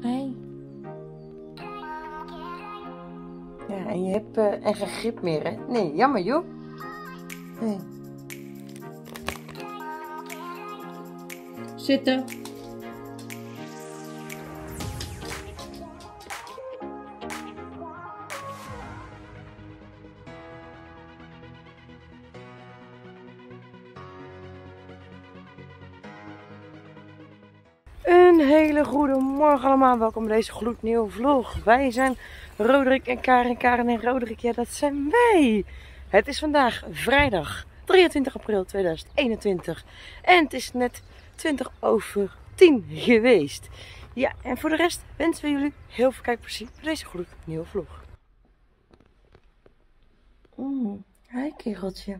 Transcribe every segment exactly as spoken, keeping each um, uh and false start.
Hey. Ja, en je hebt uh, en geen grip meer, hè? Nee, jammer joh. Nee. Zitten. Een hele goede morgen allemaal, welkom bij deze gloednieuwe vlog. Wij zijn Roderick en Karen, Karen en Roderick, ja dat zijn wij. Het is vandaag vrijdag drieëntwintig april tweeduizend eenentwintig en het is net twintig over tien geweest. Ja, en voor de rest wensen we jullie heel veel kijkplezier bij deze gloednieuwe vlog. Mm, hi kereltje.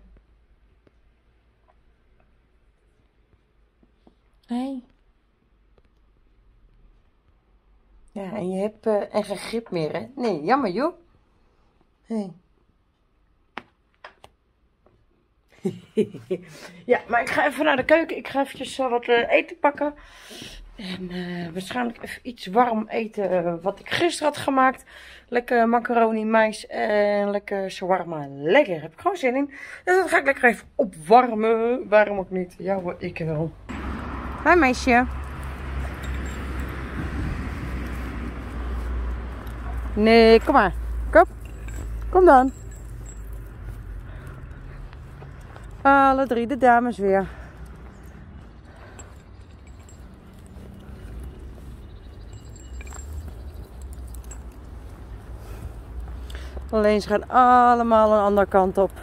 Hey. Ja, en je hebt uh, en geen grip meer, hè? Nee, jammer joh. Nee. Ja, maar ik ga even naar de keuken. Ik ga eventjes uh, wat uh, eten pakken. En uh, waarschijnlijk even iets warm eten uh, wat ik gisteren had gemaakt. Lekker macaroni, mais en lekker shawarma. Lekker, heb ik gewoon zin in. Dus dat ga ik lekker even opwarmen. Waarom ook niet? Ja hoor, ik wel. Hi meisje. Nee, kom maar. Kom. Kom dan. Alle drie de dames weer. Alleen ze gaan allemaal een andere kant op.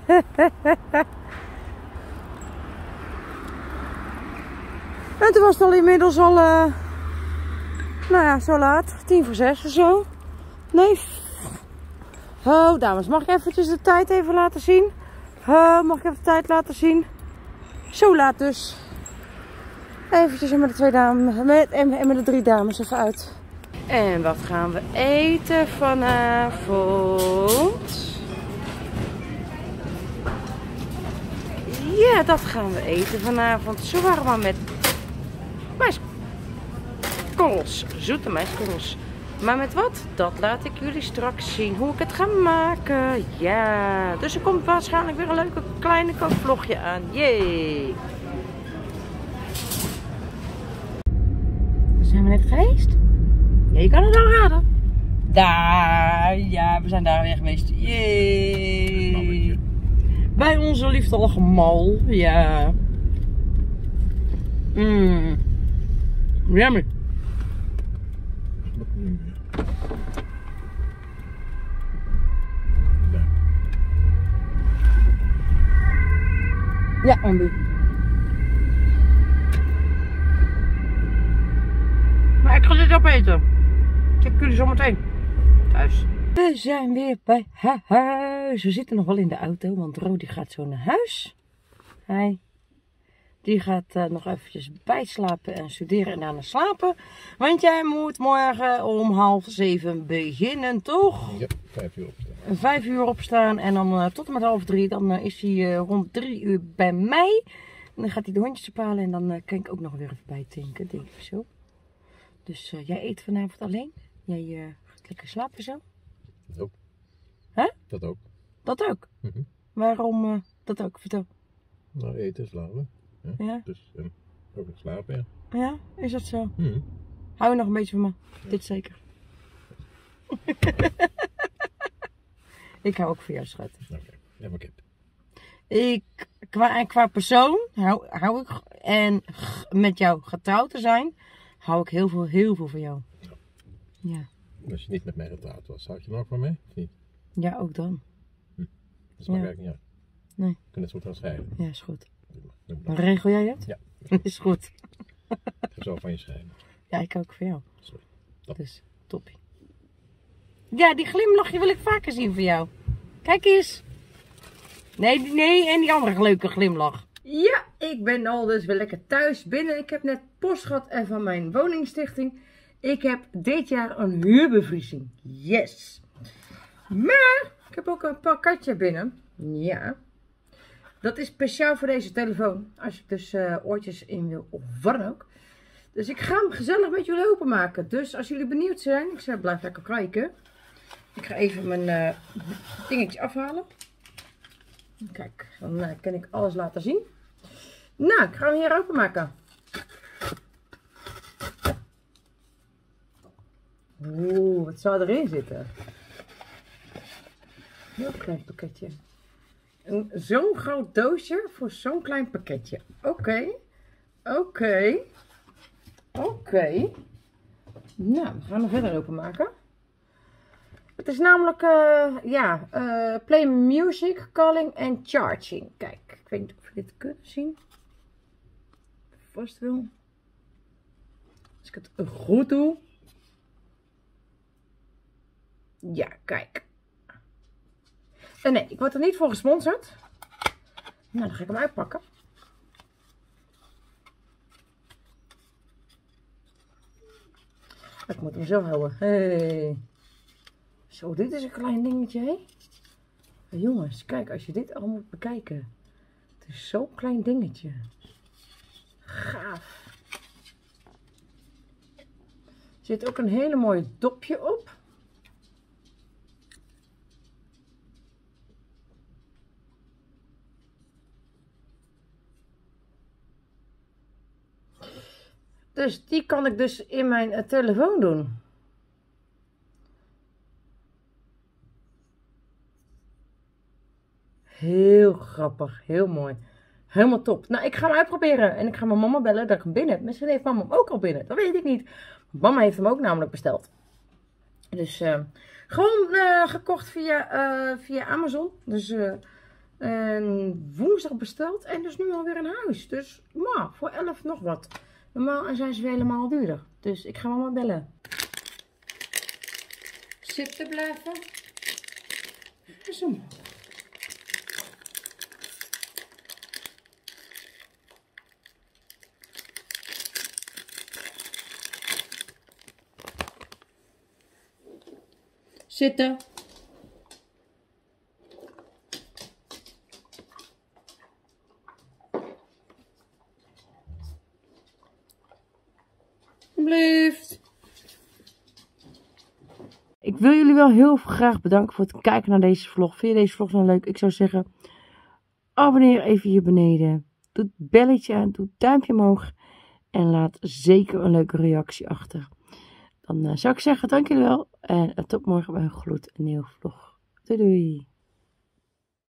En toen was het al inmiddels al, uh, nou ja, zo laat. Tien voor zes of zo. Nee. Oh, dames, mag ik eventjes de tijd even laten zien? Oh, mag ik even de tijd laten zien? Zo laat dus. Eventjes met de twee dames, met, en, en met de drie dames even uit. En wat gaan we eten vanavond? Ja, dat gaan we eten vanavond. Shawarma met maiskorrels. Zoete maiskorrels. Maar met wat? Dat laat ik jullie straks zien hoe ik het ga maken. Ja, dus er komt waarschijnlijk weer een leuke kleine kookvlogje aan. Yay! Zijn we net geweest? Ja, je kan het al raden. Daar, ja, we zijn daar weer geweest. Yay! Bij onze lieftallige mal, ja. Mmm. Yummy. Ja, Ambi. Maar ik ga dit opeten. Ik heb jullie zometeen thuis. We zijn weer bij huis. We zitten nog wel in de auto, want Rodi gaat zo naar huis. Hi. Die gaat uh, nog eventjes bijslapen en studeren en daarna slapen. Want jij moet morgen om half zeven beginnen, toch? Ja, vijf uur opstaan. Vijf uur opstaan en dan uh, tot en met half drie. Dan uh, is hij uh, rond drie uur bij mij. En dan gaat hij de hondjes ophalen en dan uh, kan ik ook nog weer even bijtanken, denk ik zo. Dus uh, jij eet vanavond alleen? Jij uh, gaat lekker slapen zo? Dat ook. Hè? Dat ook. Dat ook? Mm-hmm. Waarom uh, dat ook? Vertel. Nou, eten, slapen. Ja. Ja? Dus um, ook nog slapen, ja. Ja, is dat zo? Mm-hmm. Hou je nog een beetje van me? Ja. Dit zeker. Ik hou ook van jou, schat. Oké, okay. Ja, maar kip. Ik, qua, qua persoon hou, hou ik, en met jou getrouwd te zijn, hou ik heel veel, heel veel van jou. Ja. Ja. Als je niet met mij getrouwd was, hou je nog van mij? Of niet? Ja, ook dan. Hm. Dat maakt Ja. eigenlijk niet uit. Nee. We kunnen het zo gaan scheiden. Ja, is goed. Doe Maar regel jij het? Ja. Is goed. Ik ga zo van je scheiden. Ja, ik ook van jou. Sorry. Top. Dus, toppie. Ja, die glimlachje wil ik vaker zien van jou. Kijk eens. Nee, nee, en die andere leuke glimlach. Ja, ik ben al dus weer lekker thuis binnen. Ik heb net post gehad van mijn woningstichting. Ik heb dit jaar een huurbevriezing. Yes. Maar ik heb ook een pakketje binnen. Ja. Dat is speciaal voor deze telefoon. Als ik dus uh, oortjes in wil of wat dan ook. Dus ik ga hem gezellig met jullie openmaken. Dus als jullie benieuwd zijn, ik zeg blijf lekker kijken. Ik ga even mijn uh, dingetje afhalen. Kijk, dan uh, kan ik alles laten zien. Nou, ik ga hem hier openmaken. Oeh, wat zou erin zitten? Heel klein pakketje. Zo'n groot doosje voor zo'n klein pakketje. Oké. Okay. Oké. Okay. Oké. Okay. Nou, we gaan hem verder openmaken. Het is namelijk, uh, ja, uh, play music, calling en charging. Kijk, ik weet niet of je dit kunt zien. Vast wel. Als ik het goed doe. Ja, kijk. En nee, ik word er niet voor gesponsord. Nou, dan ga ik hem uitpakken. Ik moet hem zo houden. Hey. Zo, dit is een klein dingetje, hè? Maar jongens, kijk, als je dit al moet bekijken. Het is zo'n klein dingetje. Gaaf. Er zit ook een hele mooie dopje op. Dus die kan ik dus in mijn uh, telefoon doen. Heel grappig, heel mooi. Helemaal top. Nou, ik ga hem uitproberen en ik ga mijn mama bellen dat ik hem binnen heb. Misschien heeft mama hem ook al binnen, dat weet ik niet. Mama heeft hem ook namelijk besteld. Dus uh, gewoon uh, gekocht via, uh, via Amazon. Dus uh, uh, woensdag besteld en dus nu alweer in huis. Dus maar, voor elf nog wat. Normaal zijn ze helemaal duurder. Dus ik ga mama bellen. Zitten blijven. Zo. Zitten. Alsjeblieft. Ik wil jullie wel heel graag bedanken voor het kijken naar deze vlog. Vind je deze vlog nou leuk? Ik zou zeggen, abonneer even hier beneden. Doe het belletje aan, doe het duimpje omhoog. En laat zeker een leuke reactie achter. Dan uh, zou ik zeggen, dank jullie wel. En uh, tot morgen bij een gloednieuwe vlog. Doei doei.